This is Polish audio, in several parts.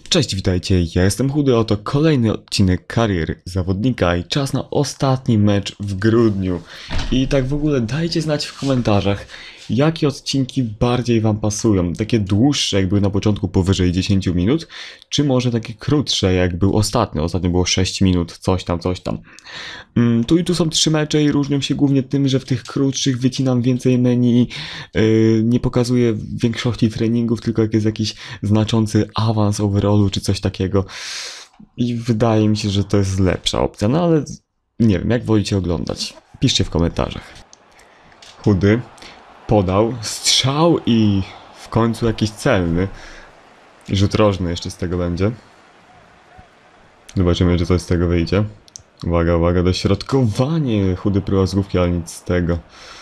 Cześć, witajcie, ja jestem Chudy, oto kolejny odcinek kariery zawodnika i czas na ostatni mecz w grudniu. I tak w ogóle dajcie znać w komentarzach, jakie odcinki bardziej wam pasują. Takie dłuższe, jak były na początku powyżej 10 minut, czy może takie krótsze, jak był ostatnio. Ostatnio było 6 minut, coś tam. Tu i tu są 3 mecze i różnią się głównie tym, że w tych krótszych wycinam więcej menu, nie pokazuję większości treningów, tylko jak jest jakiś znaczący awans overallu czy coś takiego. I wydaje mi się, że to jest lepsza opcja, no ale nie wiem, jak wolicie oglądać. Piszcie w komentarzach. Chudy podał strzał i w końcu jakiś celny. I rzut rożny jeszcze z tego będzie. Zobaczymy, czy coś z tego wyjdzie. Uwaga, dośrodkowanie. Chudy próbował z główki, ale nic z tego.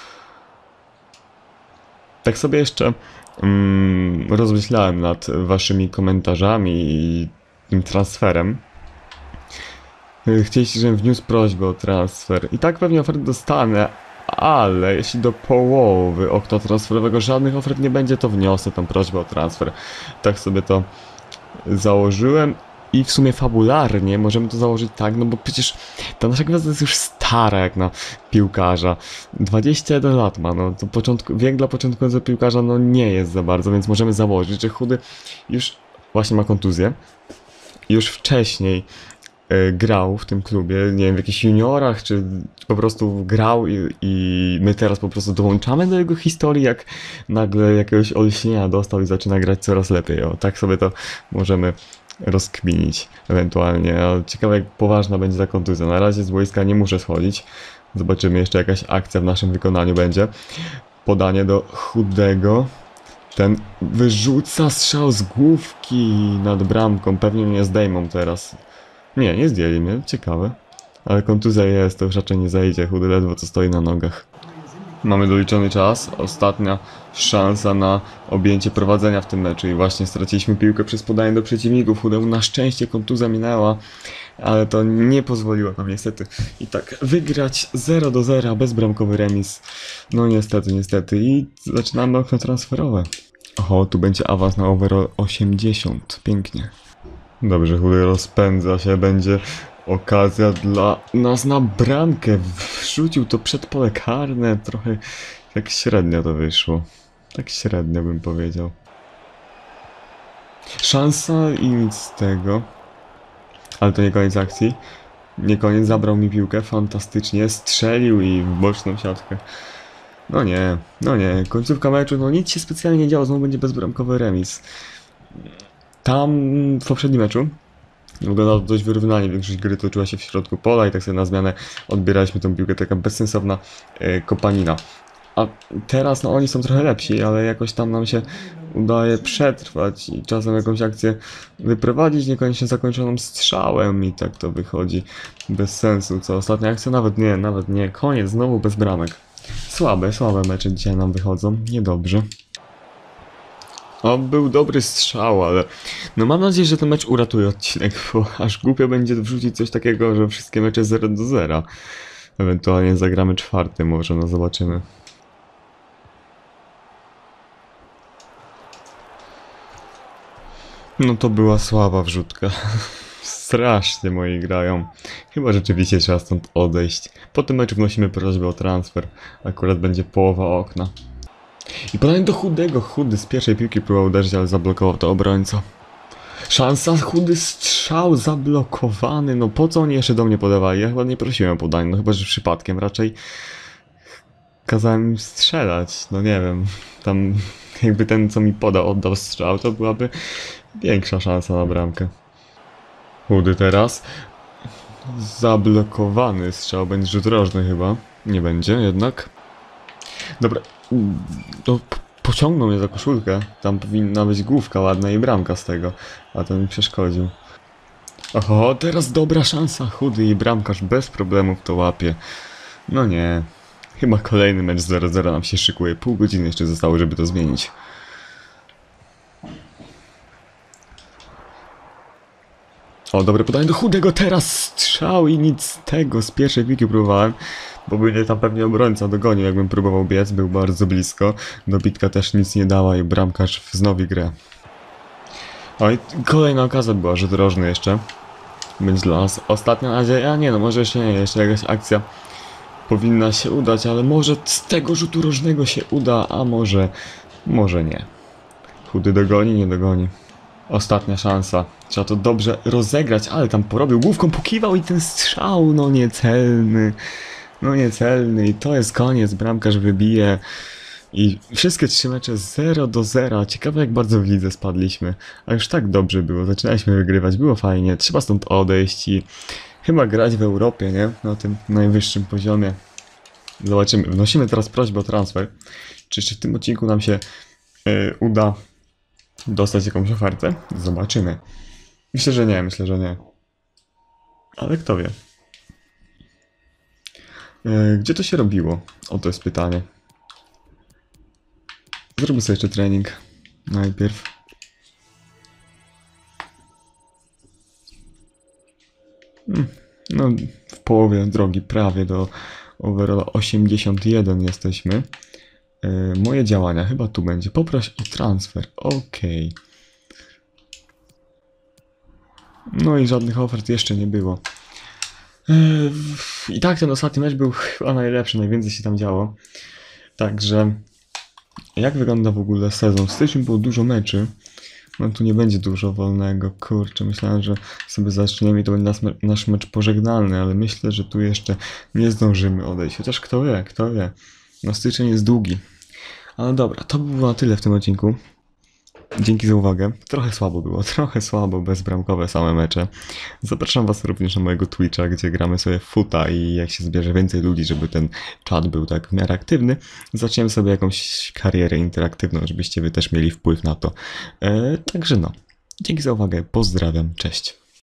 Tak sobie jeszcze rozmyślałem nad waszymi komentarzami i tym transferem. Chcieliście, żebym wniósł prośbę o transfer. I tak pewnie ofertę dostanę, ale jeśli do połowy okna transferowego żadnych ofert nie będzie, to wniosę tą prośbę o transfer. Tak sobie to założyłem. I w sumie fabularnie możemy to założyć tak, no bo przecież ta nasza gwiazda jest już stara jak na piłkarza. 21 lat ma, no to wiek dla początkującego piłkarza no nie jest za bardzo, więc możemy założyć, że Chudy już właśnie ma kontuzję. Już wcześniej grał w tym klubie, nie wiem, w jakichś juniorach, czy po prostu grał i my teraz po prostu dołączamy do jego historii, jak nagle jakiegoś olśnienia dostał i zaczyna grać coraz lepiej. O, tak sobie to możemy rozkminić ewentualnie, ale ciekawe jak poważna będzie ta kontuzja. Na razie z boiska nie muszę schodzić. Zobaczymy, jeszcze jakaś akcja w naszym wykonaniu będzie. Podanie do Chudego. Ten wyrzuca strzał z główki nad bramką. Pewnie mnie zdejmą teraz. Nie zdjęli mnie, ciekawe. Ale kontuzja jest, to już raczej nie zajdzie. Chudy ledwo co stoi na nogach. Mamy doliczony czas, ostatnia szansa na objęcie prowadzenia w tym meczu i właśnie straciliśmy piłkę przez podanie do przeciwników. Chudemu na szczęście kontuzja minęła, ale to nie pozwoliło nam niestety i tak wygrać 0-0, bezbramkowy remis. No niestety i zaczynamy okno transferowe. Oho, tu będzie awans na overall 80, pięknie. Dobrze, Chudy rozpędza się, będzie okazja dla nas na bramkę. Wrzucił to przed pole karne. Trochę tak średnio to wyszło. Tak średnio bym powiedział. Szansa i nic z tego. Ale to nie koniec akcji. Nie koniec, zabrał mi piłkę. Fantastycznie. Strzelił i w boczną siatkę. No nie. Końcówka meczu, no nic się specjalnie nie działo. Znowu będzie bezbramkowy remis. Tam w poprzednim meczu wyglądało to dość wyrównanie, większość gry toczyła się w środku pola i tak sobie na zmianę odbieraliśmy tą piłkę, taka bezsensowna kopanina. A teraz no oni są trochę lepsi, ale jakoś tam nam się udaje przetrwać i czasem jakąś akcję wyprowadzić, niekoniecznie zakończoną strzałem i tak to wychodzi bez sensu. Co ostatnia akcja? Nawet nie, koniec, znowu bez bramek. Słabe mecze dzisiaj nam wychodzą, niedobrze. O, był dobry strzał, ale no mam nadzieję, że ten mecz uratuje odcinek, bo aż głupio będzie wrzucić coś takiego, że wszystkie mecze 0-0. Ewentualnie zagramy czwarty, może, no zobaczymy. No to była słaba wrzutka. Strasznie moi grają. Chyba rzeczywiście trzeba stąd odejść. Po tym meczu wnosimy prośbę o transfer. Akurat będzie połowa okna. I podanie do Chudego. Chudy z pierwszej piłki próbował uderzyć, ale zablokował to obrońca. Szansa, Chudy strzał zablokowany. No po co oni jeszcze do mnie podawali? Ja chyba nie prosiłem o podanie, no chyba że przypadkiem. Raczej kazałem im strzelać. No nie wiem. Tam jakby ten co mi podał oddał strzał, to byłaby większa szansa na bramkę. Chudy teraz. Zablokowany strzał. Będzie rzut rożny chyba. Nie będzie jednak. Dobra. To pociągnął mnie za koszulkę. Tam powinna być główka ładna i bramka z tego. A to mi przeszkodził. Oho, teraz dobra szansa. Chudy i bramkarz bez problemów to łapie. No nie. Chyba kolejny mecz 0-0 nam się szykuje. Pół godziny jeszcze zostało, żeby to zmienić. O, dobre podanie do Chudego. Teraz strzał i nic z tego. Z pierwszej piłki próbowałem. Bo by mnie tam pewnie obrońca dogonił, jakbym próbował biec, był bardzo blisko. Dobitka też nic nie dała i bramkarz wznowi grę. Oj, kolejna okazja była, że drożny jeszcze. Będzie dla nas ostatnia nadzieja. Nie no, może jeszcze nie, jeszcze jakaś akcja powinna się udać, ale może z tego rzutu rożnego się uda, a może nie. Chudy dogoni, nie dogoni. Ostatnia szansa. Trzeba to dobrze rozegrać, ale tam porobił główką, pokiwał i ten strzał, no niecelny. No niecelny i to jest koniec, bramkarz wybije. I wszystkie 3 mecze 0-0. Ciekawe jak bardzo w lidze spadliśmy. A już tak dobrze było, zaczynaliśmy wygrywać, było fajnie. Trzeba stąd odejść i chyba grać w Europie, nie? Na tym najwyższym poziomie. Zobaczymy. Wnosimy teraz prośbę o transfer. Czy jeszcze w tym odcinku nam się uda dostać jakąś ofertę? Zobaczymy. Myślę, że nie. Ale kto wie. Gdzie to się robiło? O, to jest pytanie. Zrobię sobie jeszcze trening. Najpierw. No, w połowie drogi, prawie do overalla 81 jesteśmy. Moje działania, chyba tu będzie. Poproś o transfer. Okej. No i żadnych ofert jeszcze nie było. I tak ten ostatni mecz był chyba najlepszy, najwięcej się tam działo. Także jak wygląda w ogóle sezon? W styczniu było dużo meczy. No tu nie będzie dużo wolnego. Kurczę, myślałem, że sobie zaczniemy i to będzie nasz mecz pożegnalny, ale myślę, że tu jeszcze nie zdążymy odejść. Chociaż kto wie, kto wie. No styczeń jest długi. Ale dobra, to by było na tyle w tym odcinku. Dzięki za uwagę. Trochę słabo było, trochę słabo, bezbramkowe same mecze. Zapraszam was również na mojego Twitcha, gdzie gramy sobie w futa i jak się zbierze więcej ludzi, żeby ten czat był tak w miarę aktywny, zaczniemy sobie jakąś karierę interaktywną, żebyście wy też mieli wpływ na to. Także no, dzięki za uwagę, pozdrawiam, cześć.